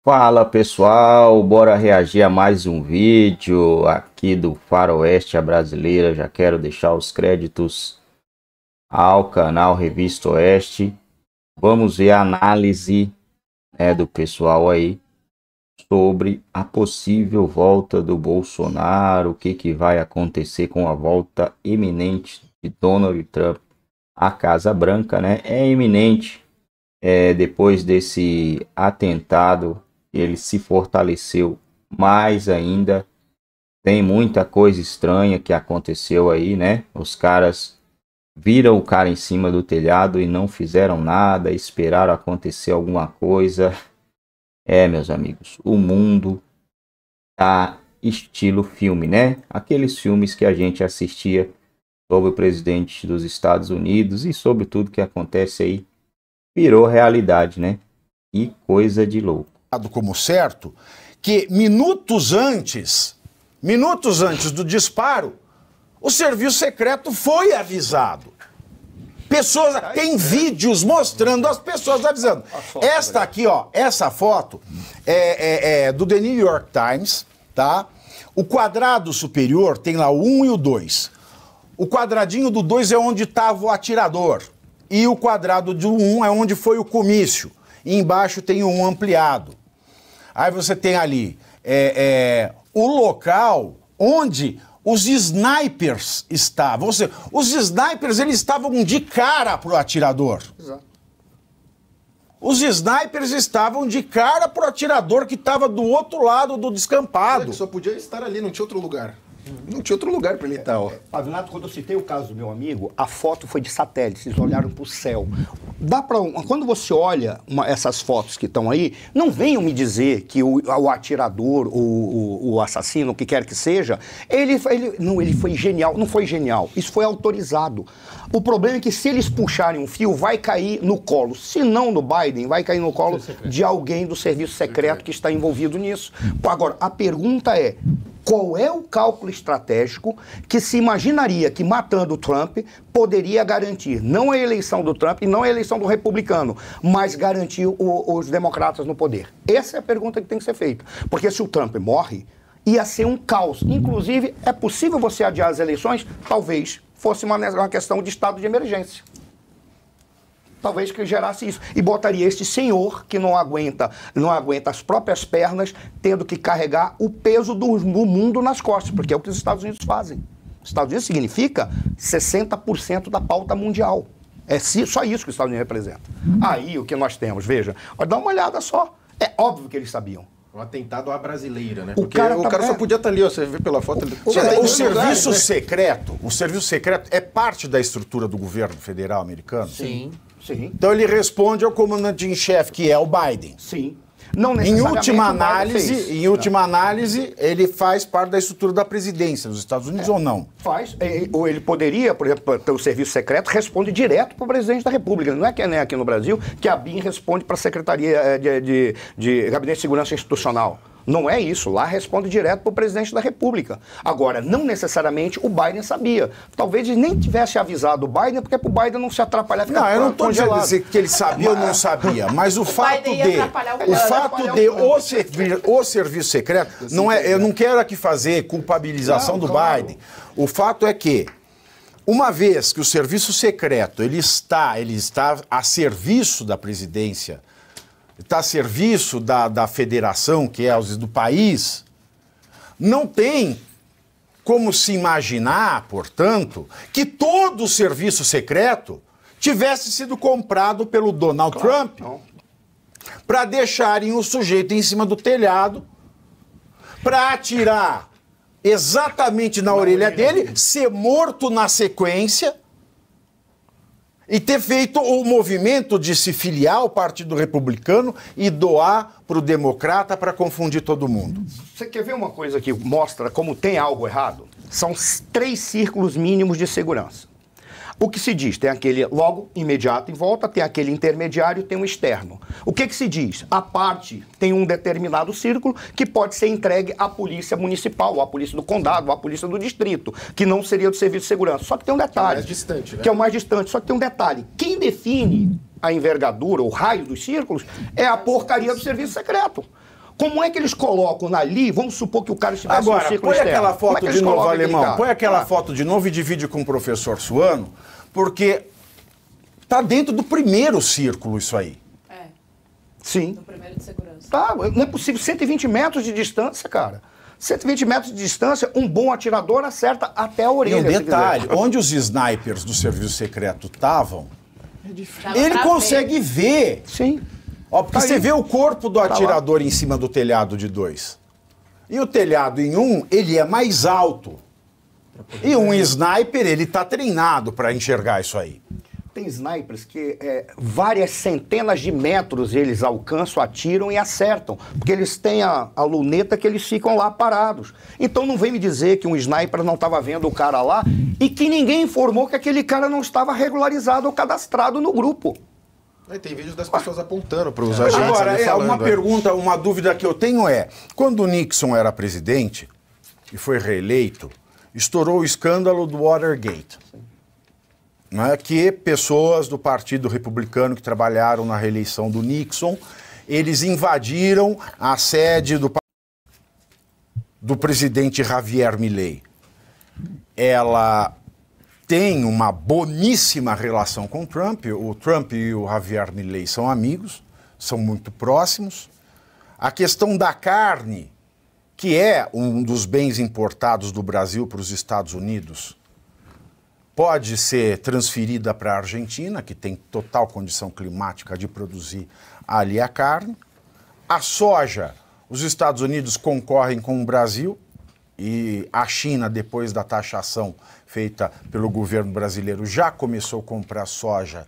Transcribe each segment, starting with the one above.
Fala pessoal, bora reagir a mais um vídeo aqui do Faroeste Brasileira. Já quero deixar os créditos ao canal Revista Oeste. Vamos ver a análise do pessoal aí sobre a possível volta do Bolsonaro, o que vai acontecer com a volta iminente de Donald Trump à Casa Branca, né? É iminente, depois desse atentado. Ele se fortaleceu mais ainda. Tem muita coisa estranha que aconteceu aí, né? Os caras viram o cara em cima do telhado e não fizeram nada, esperaram acontecer alguma coisa. Meus amigos, o mundo tá estilo filme, né? Aqueles filmes que a gente assistia sobre o presidente dos Estados Unidos e sobre tudo que acontece aí, virou realidade, né? E coisa de louco. Como certo, que minutos antes do disparo, o serviço secreto foi avisado. Pessoas, tem vídeos mostrando as pessoas avisando. Esta aqui, ó, essa foto é do The New York Times, tá? O quadrado superior tem lá o 1 e o 2. O quadradinho do 2 é onde estava o atirador. E o quadrado do 1 é onde foi o comício. E embaixo tem o 1 ampliado. Aí você tem ali o local onde os snipers estavam. Ou seja, os snipers eles estavam de cara pro atirador. Exato. Os snipers estavam de cara pro atirador que estava do outro lado do descampado. Ele só podia estar ali, não tinha outro lugar. Não tinha outro lugar para ele estar, ó. Pavinato, quando eu citei o caso do meu amigo, a foto foi de satélite, eles olharam para o céu. Quando você olha essas fotos que estão aí, não venham me dizer que o atirador, o assassino, o que quer que seja, ele foi genial. Não foi genial, isso foi autorizado. O problema é que se eles puxarem um fio, vai cair no colo. Se não no Biden, vai cair no colo de alguém do serviço secreto que está envolvido nisso. Agora, a pergunta é: qual é o cálculo estratégico que se imaginaria que matando o Trump poderia garantir não a eleição do Trump e não a eleição do republicano, mas garantir os democratas no poder? Essa é a pergunta que tem que ser feita. Porque se o Trump morre, ia ser um caos. Inclusive, é possível você adiar as eleições? Talvez fosse uma questão de estado de emergência. Talvez que gerasse isso. E botaria este senhor que não aguenta as próprias pernas, tendo que carregar o peso do mundo nas costas, porque é o que os Estados Unidos fazem. Os Estados Unidos significa 60% da pauta mundial. É só isso que os Estados Unidos representa. Aí o que nós temos, veja, dá uma olhada só. É óbvio que eles sabiam. Um atentado à brasileira, né? O cara só podia estar ali, ó, você vê pela foto. O serviço secreto é parte da estrutura do governo federal americano? Sim. Sim. Então ele responde ao comandante em chefe, que é o Biden. Sim. Não necessariamente em última análise, ele faz parte da estrutura da presidência dos Estados Unidos ou não? Faz. Ou ele poderia, por exemplo, ter o serviço secreto, responde direto para o presidente da República. Não é que nem aqui no Brasil, que a BIM responde para a Secretaria de Gabinete de Segurança Institucional. Não é isso. Lá responde direto para o presidente da República. Agora, não necessariamente o Biden sabia. Talvez ele nem tivesse avisado o Biden, porque para o Biden não se atrapalhar. Não, eu não estou dizendo que ele sabia ou não sabia, mas o fato de o serviço secreto, não é, eu não quero aqui fazer culpabilização do Biden. O fato é que, uma vez que o serviço secreto ele está a serviço da presidência, está a serviço da federação, que é do país, não tem como se imaginar, portanto, que todo o serviço secreto tivesse sido comprado pelo Donald Trump para deixarem o sujeito em cima do telhado, para atirar exatamente na orelha dele, ser morto na sequência, e ter feito o movimento de se filiar ao Partido Republicano e doar para o Democrata para confundir todo mundo. Você quer ver uma coisa que mostra como tem algo errado? São 3 círculos mínimos de segurança. O que se diz? Tem aquele logo imediato em volta, tem aquele intermediário, tem um externo. O que se diz? A parte tem um determinado círculo que pode ser entregue à polícia municipal, à polícia do condado, à polícia do distrito, que não seria do serviço de segurança. Só que tem um detalhe. Que é mais distante, né? Que é o mais distante. Só que tem um detalhe. Quem define a envergadura, o raio dos círculos, é a porcaria do serviço secreto. Como é que eles colocam ali? Vamos supor que o cara estivesse no Agora, círculo põe externo. aquela foto de novo, Alemão. Põe aquela Ah. foto de novo e divide com o professor Suano, porque tá dentro do primeiro círculo isso aí. É, Sim. no primeiro de segurança. Tá, não é possível. 120 metros de distância, cara. 120 metros de distância, um bom atirador acerta até a E orelha. um se detalhe, quiser. onde os snipers do serviço secreto estavam, Dava ele pra consegue ver. Sim. Ó, porque Tá você aí. vê o corpo do lá. atirador em cima do telhado de 2. E o telhado em 1, ele é mais alto. E um sniper, ele tá treinado para enxergar isso aí. Tem snipers que várias centenas de metros eles alcançam, atiram e acertam. Porque eles têm a luneta que eles ficam lá parados. Então não vem me dizer que um sniper não estava vendo o cara lá e que ninguém informou que aquele cara não estava regularizado ou cadastrado no grupo. Aí tem vídeos das pessoas apontando para os agentes Agora, ali falando. uma pergunta, uma dúvida que eu tenho é, quando o Nixon era presidente e foi reeleito, estourou o escândalo do Watergate. Né, que pessoas do Partido Republicano que trabalharam na reeleição do Nixon, eles invadiram a sede do presidente Javier Milei. Ela tem uma boníssima relação com o Trump e o Javier Milei são amigos, são muito próximos. A questão da carne, que é um dos bens importados do Brasil para os Estados Unidos, pode ser transferida para a Argentina, que tem total condição climática de produzir ali a carne. A soja, os Estados Unidos concorrem com o Brasil e a China, depois da taxação feita pelo governo brasileiro, já começou a comprar soja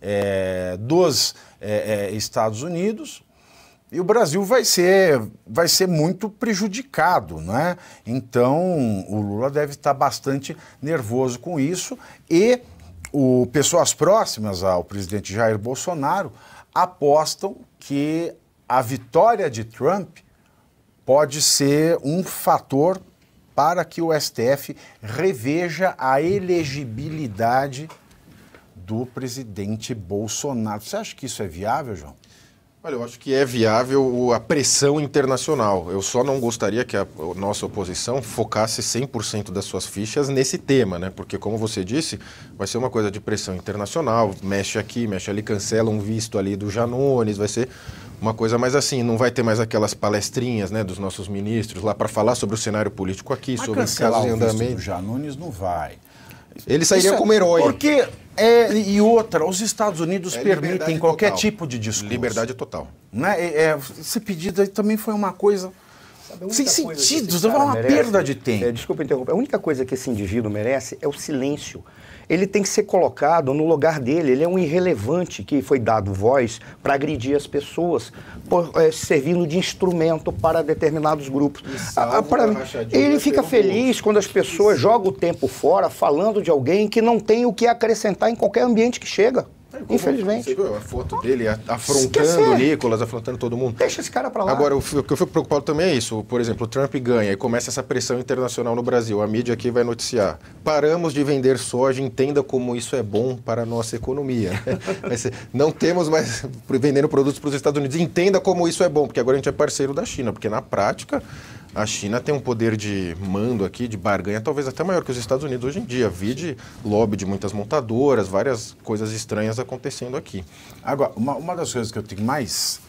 dos Estados Unidos. E o Brasil vai ser muito prejudicado, não é? Então, o Lula deve estar bastante nervoso com isso e pessoas próximas ao presidente Jair Bolsonaro apostam que a vitória de Trump pode ser um fator para que o STF reveja a elegibilidade do presidente Bolsonaro. Você acha que isso é viável, João? Olha, eu acho que é viável a pressão internacional. Eu só não gostaria que a nossa oposição focasse 100% das suas fichas nesse tema, né? Porque, como você disse, vai ser uma coisa de pressão internacional, mexe aqui, mexe ali, cancela um visto ali do Janones, vai ser uma coisa mais assim, não vai ter mais aquelas palestrinhas, né, dos nossos ministros lá para falar sobre o cenário político aqui, Mas sobre os cancelar casos em o visto andamento. do Janones não vai. Ele sairia Isso como herói. Porque, e outra, os Estados Unidos permitem liberdade qualquer total. tipo de discurso. Liberdade total. Né? Esse pedido aí também foi uma coisa sem sentido, esse é cara uma merece, perda de tempo. Desculpa interromper. A única coisa que esse indivíduo merece é o silêncio. Ele tem que ser colocado no lugar dele. Ele é um irrelevante que foi dado voz para agredir as pessoas, servindo de instrumento para determinados grupos. Ele fica feliz quando as pessoas jogam o tempo fora falando de alguém que não tem o que acrescentar em qualquer ambiente que chega. Infelizmente. Você viu a foto dele afrontando Esquecer. o Nicolas, afrontando todo mundo? Deixa esse cara pra lá. Agora, o que eu fico preocupado também é isso. Por exemplo, o Trump ganha e começa essa pressão internacional no Brasil. A mídia aqui vai noticiar. Paramos de vender soja, entenda como isso é bom para a nossa economia. Não temos mais vendendo produtos para os Estados Unidos. Entenda como isso é bom, porque agora a gente é parceiro da China. Porque na prática, a China tem um poder de mando aqui, de barganha, talvez até maior que os Estados Unidos hoje em dia. Vide lobby de muitas montadoras, várias coisas estranhas acontecendo aqui. Agora, uma das coisas que eu tenho mais...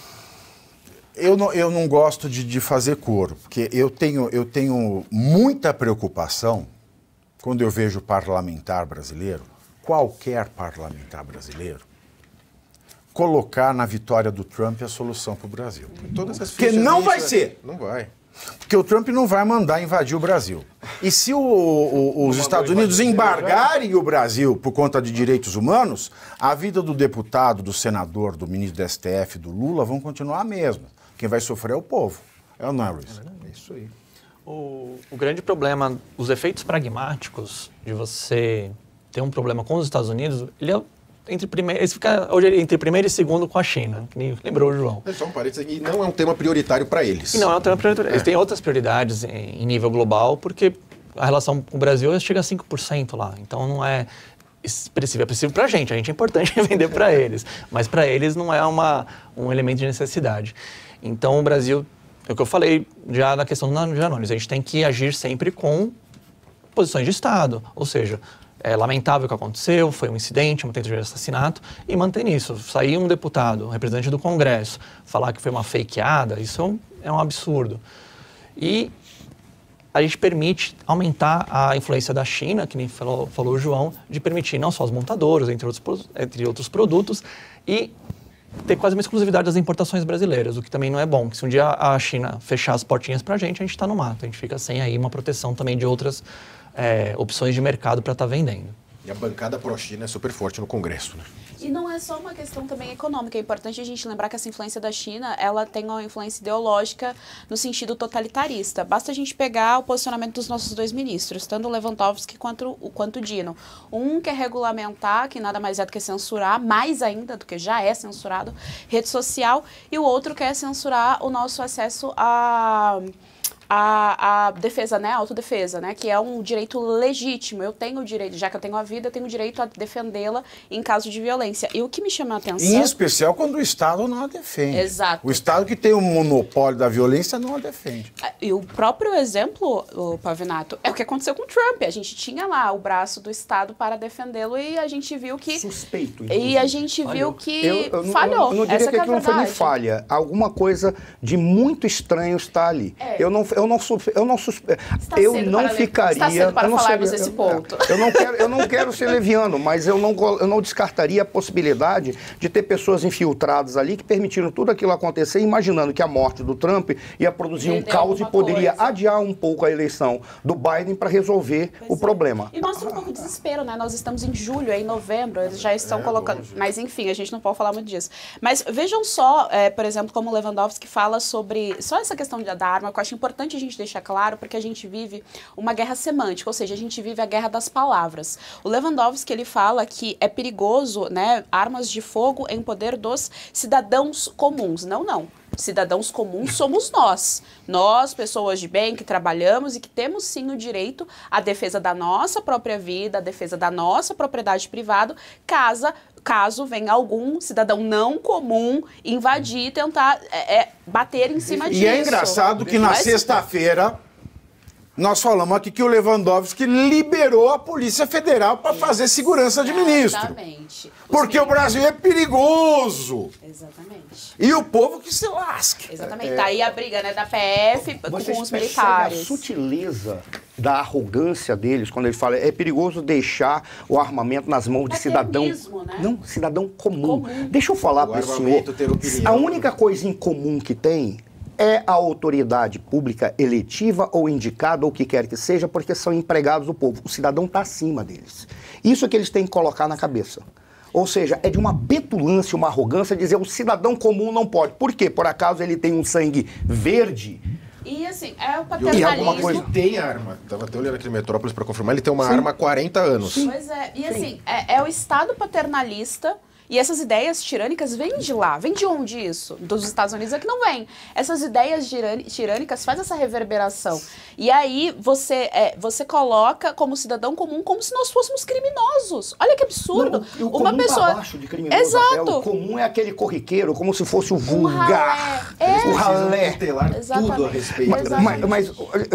Eu não gosto de fazer coro, porque eu tenho muita preocupação quando eu vejo parlamentar brasileiro, qualquer parlamentar brasileiro, colocar na vitória do Trump a solução para o Brasil. Todas as Porque fichas não nisso, vai ser. Não vai. Porque o Trump não vai mandar invadir o Brasil. E se os Estados Unidos embargarem o Brasil por conta de direitos humanos, a vida do deputado, do senador, do ministro do STF, do Lula vão continuar a mesma. Quem vai sofrer é o povo. É ou não é, Luiz? É isso aí. O grande problema, os efeitos pragmáticos de você ter um problema com os Estados Unidos, ele fica hoje entre primeiro e segundo com a China, que nem lembrou o João. É só um parênteses, e não é um tema prioritário para eles. E não é um tema prioritário. Eles têm outras prioridades em nível global, porque a relação com o Brasil chega a 5% lá. Então não é expressivo. É expressivo para a gente é importante vender para eles. Mas para eles não é um elemento de necessidade. Então, o Brasil, é o que eu falei já na questão do Janones, a gente tem que agir sempre com posições de Estado, ou seja, é lamentável o que aconteceu, foi um incidente, uma tentativa de assassinato, e manter isso. Sair um deputado, um representante do Congresso, falar que foi uma fakeada, isso é um absurdo. E a gente permite aumentar a influência da China, que nem falou o João, de permitir não só os montadores, entre outros produtos, e ter quase uma exclusividade das importações brasileiras, o que também não é bom. Se um dia a China fechar as portinhas para a gente está no mato. A gente fica sem aí uma proteção também de outras opções de mercado para estar vendendo. E a bancada pró-China é super forte no Congresso, né? E não é só uma questão também econômica. É importante a gente lembrar que essa influência da China, ela tem uma influência ideológica no sentido totalitarista. Basta a gente pegar o posicionamento dos nossos dois ministros, tanto o Lewandowski quanto o Dino. Um quer regulamentar, que nada mais é do que censurar, mais ainda do que já é censurado, rede social, e o outro quer censurar o nosso acesso a defesa, né, a autodefesa, né, que é um direito legítimo. Eu tenho o direito, já que eu tenho a vida, eu tenho o direito a defendê-la em caso de violência. E o que me chama a atenção... Em especial quando o Estado não a defende. Exato. O Estado que tem o monopólio da violência não a defende. E o próprio exemplo, o Pavinato, é o que aconteceu com o Trump. A gente tinha lá o braço do Estado para defendê-lo e a gente viu que... Suspeito. E a gente viu que falhou. Eu não diria Essa que é a aquilo não foi nem verdade. falha. Alguma coisa de muito estranho está ali. Eu não ficaria... Está cedo para eu não falarmos sei- desse ponto. Eu não quero ser leviano, mas eu não descartaria a possibilidade de ter pessoas infiltradas ali que permitiram tudo aquilo acontecer, imaginando que a morte do Trump ia produzir um Entendeu caos e alguma poderia coisa. adiar um pouco a eleição do Biden para resolver o problema. E mostra um pouco de desespero, né? Nós estamos em julho, em novembro, eles já estão colocando... Mas, enfim, a gente não pode falar muito disso. Mas vejam só, por exemplo, como o Lewandowski fala sobre... Só essa questão da arma, que eu acho importante a gente deixar claro, porque a gente vive uma guerra semântica, ou seja, a gente vive a guerra das palavras. O Lewandowski, ele fala que é perigoso, né, armas de fogo em poder dos cidadãos comuns. Não. Cidadãos comuns somos nós. Nós, pessoas de bem, que trabalhamos e que temos sim o direito à defesa da nossa própria vida, à defesa da nossa propriedade privada, caso venha algum cidadão não comum invadir e tentar bater em cima disso. E é engraçado que na sexta-feira nós falamos aqui que o Lewandowski liberou a Polícia Federal para fazer segurança de ministro. Exatamente. Porque o Brasil é perigoso. Exatamente. E o povo que se lasque. Exatamente. Tá aí a briga, né, da PF Vocês com os percebem militares. a sutileza da arrogância deles quando ele fala é perigoso deixar o armamento nas mãos de cidadão... Paternalismo, né? Não, cidadão comum. Deixa eu falar para o senhor. armamento ter opinião. A única coisa em comum que tem é a autoridade pública eletiva ou indicada, ou o que quer que seja, porque são empregados do povo. O cidadão está acima deles. Isso é que eles têm que colocar na cabeça. Ou seja, é de uma petulância, uma arrogância dizer o cidadão comum não pode. Por quê? Por acaso ele tem um sangue verde? E assim, é o E alguma paternalismo. coisa- Ele tem arma. Tava até olhando aqui no Metrópolis para confirmar, ele tem uma arma há 40 anos. Pois é, e assim, é o Estado paternalista. E essas ideias tirânicas vêm de lá. Vem de onde isso? Dos Estados Unidos é que não vem. Essas ideias tirânicas fazem essa reverberação. E aí você coloca como cidadão comum como se nós fôssemos criminosos. Olha que absurdo. Não, o Uma comum pessoa... tá abaixo de criminoso. Exato. Até. O comum é aquele corriqueiro, como se fosse o vulgar. ralé. O ralé. tutelar Exatamente. tudo a respeito. Exatamente. Mas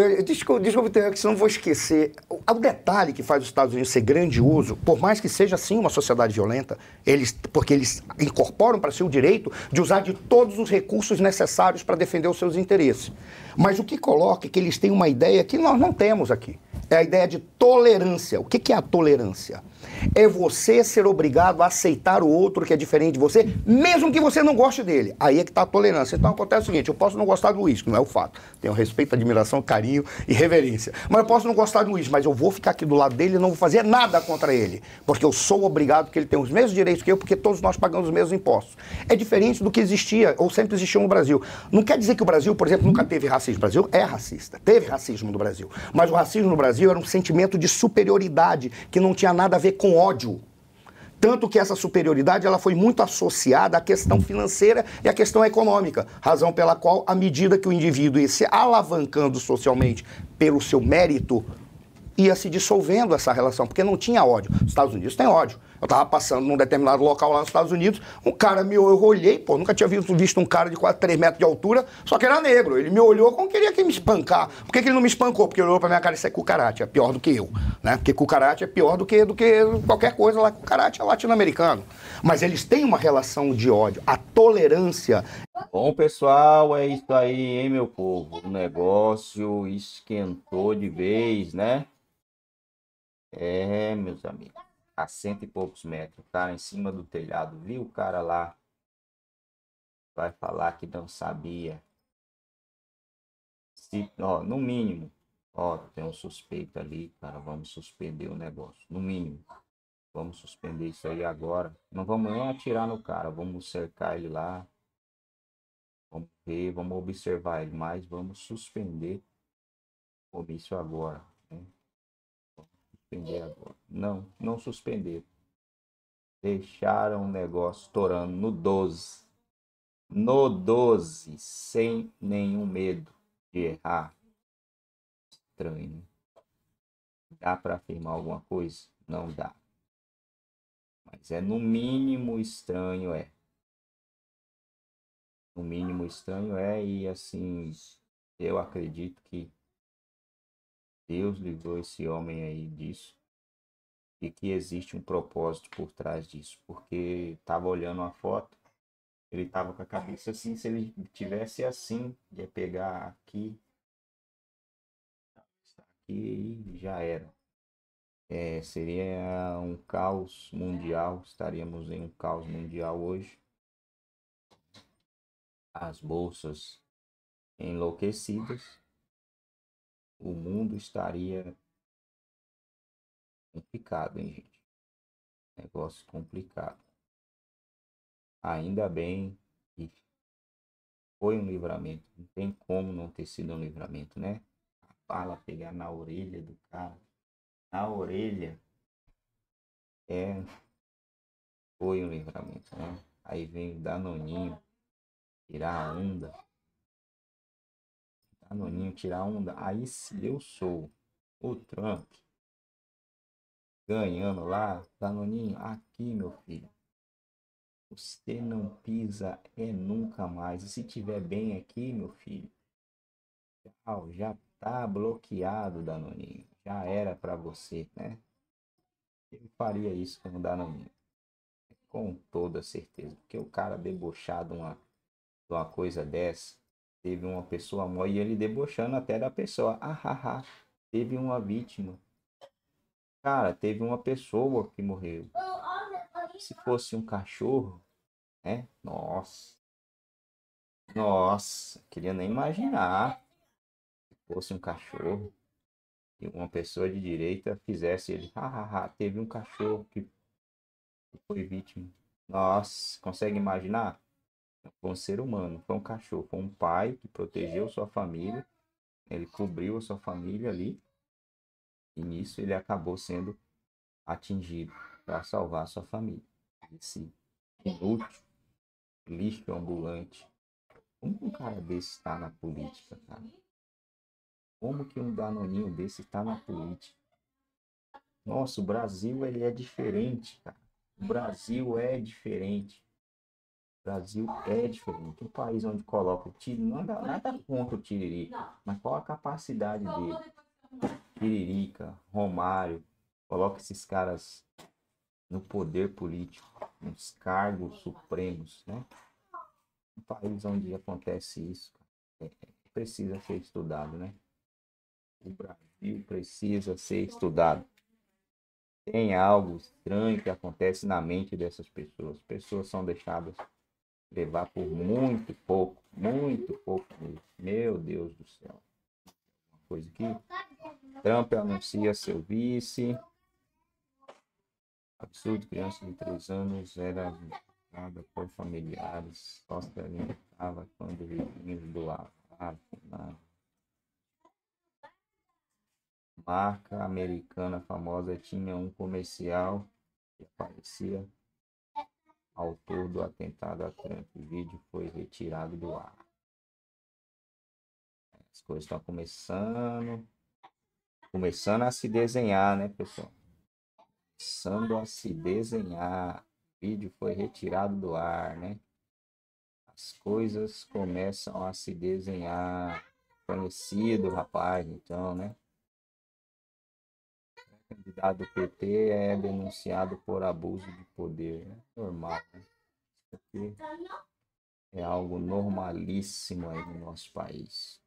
deixa eu ter, que senão eu vou esquecer. O detalhe que faz os Estados Unidos ser grandioso, por mais que seja sim uma sociedade violenta, porque eles incorporam para si o direito de usar de todos os recursos necessários para defender os seus interesses. Mas o que coloca é que eles têm uma ideia que nós não temos aqui. É a ideia de tolerância. O que é a tolerância? É você ser obrigado a aceitar o outro que é diferente de você, mesmo que você não goste dele. Aí é que está a tolerância. Então acontece o seguinte, eu posso não gostar do uísque, não é o fato. Tenho respeito, admiração, carinho e reverência. Mas eu posso não gostar do uísque, mas eu vou ficar aqui do lado dele e não vou fazer nada contra ele. Porque eu sou obrigado, porque ele tem os mesmos direitos que eu, porque todos nós pagamos os mesmos impostos. É diferente do que existia, ou sempre existiu no Brasil. Não quer dizer que o Brasil, por exemplo, nunca teve racismo. O Brasil é racista. Teve racismo no Brasil. Mas o racismo no Brasil era um sentimento de superioridade que não tinha nada a ver com ódio. Tanto que essa superioridade ela foi muito associada à questão financeira e à questão econômica, razão pela qual, à medida que o indivíduo ia se alavancando socialmente pelo seu mérito, ia se dissolvendo essa relação, porque não tinha ódio. Os Estados Unidos têm ódio. Eu estava passando num determinado local lá nos Estados Unidos, um cara eu olhei, pô, nunca tinha visto um cara de quase 3 metros de altura, só que era negro. Ele me olhou como queria que me espancar. Por que ele não me espancou? Porque ele olhou pra minha cara, isso é cucaracha, é pior do que eu, né? Porque cucaracha é pior do que qualquer coisa lá, cucaracha é latino-americano. Mas eles têm uma relação de ódio. A tolerância... Bom, pessoal, é isso aí, hein, meu povo? O negócio esquentou de vez, né? É, meus amigos, a 100 e poucos metros, o cara em cima do telhado, viu o cara lá, vai falar que não sabia. Ó, no mínimo, ó, tem um suspeito ali, cara, vamos suspender o negócio, no mínimo. Vamos suspender isso aí agora. Não vamos nem atirar no cara, vamos cercar ele lá. Vamos ver, vamos observar ele, mas vamos suspender isso agora, né? Suspender agora. Não suspender. Deixaram o negócio estourando no 12. No 12, sem nenhum medo de errar. Estranho, né? Dá para afirmar alguma coisa? Não dá. Mas é no mínimo estranho, é. No mínimo estranho é, e assim, eu acredito que Deus livrou esse homem aí disso. E que existe um propósito por trás disso, porque estava olhando uma foto, ele estava com a cabeça assim, se ele tivesse assim, ia pegar aqui e já era. Seria um caos mundial, estaríamos em um caos mundial hoje. As bolsas enlouquecidas, o mundo estaria complicado, hein, gente? Negócio complicado. Ainda bem que foi um livramento. Não tem como não ter sido um livramento, né? A bala pegar na orelha do cara. Na orelha. Foi um livramento, né? Aí vem o Danoninho tirar a onda. Danoninho tirar a onda. Aí se eu sou o Trump ganhando lá, Danoninho, aqui, meu filho. Você não pisa nunca mais. E se tiver bem aqui, meu filho, já tá bloqueado, Danoninho. Já era para você, né? Eu faria isso com o Danoninho. Com toda certeza. Porque o cara debochado de uma coisa dessa, teve uma pessoa morta e ele debochando até da pessoa. Teve uma vítima. Cara, teve uma pessoa que morreu. Se fosse um cachorro, né? Nossa, queria nem imaginar. Se fosse um cachorro e uma pessoa de direita fizesse ele, teve um cachorro que foi vítima. Nossa, consegue imaginar? Foi um ser humano, foi um cachorro, foi um pai que protegeu sua família, ele cobriu a sua família ali, e nisso ele acabou sendo atingido para salvar a sua família. Esse inútil, lixo ambulante. Como que um cara desse está na política, cara? Como que um danoninho desse está na política? Nossa, o Brasil, ele é diferente, cara. O Brasil é diferente. O Brasil é diferente. Um país onde coloca o Tiririca, nada contra o Tiririca, mas qual a capacidade dele? Tiririca, Romário, coloca esses caras no poder político, nos cargos supremos, né? Um país onde acontece isso, precisa ser estudado, né? O Brasil precisa ser estudado. Tem algo estranho que acontece na mente dessas pessoas. As pessoas são deixadas levar por muito pouco mesmo. Meu Deus do céu. Uma coisa aqui. Trump anuncia seu vice. Absurdo, criança de 3 anos era visitada por familiares. Só se alimentava quando vizinhos doavam. Marca americana famosa tinha um comercial que aparecia autor do atentado a Trump. O vídeo foi retirado do ar. As coisas estão começando Começando a se desenhar, né, pessoal? Começando a se desenhar. O vídeo foi retirado do ar, né? As coisas começam a se desenhar. Conhecido, rapaz, então, né? O candidato do PT é denunciado por abuso de poder, né? Normal, né? Isso aqui é algo normalíssimo aí no nosso país.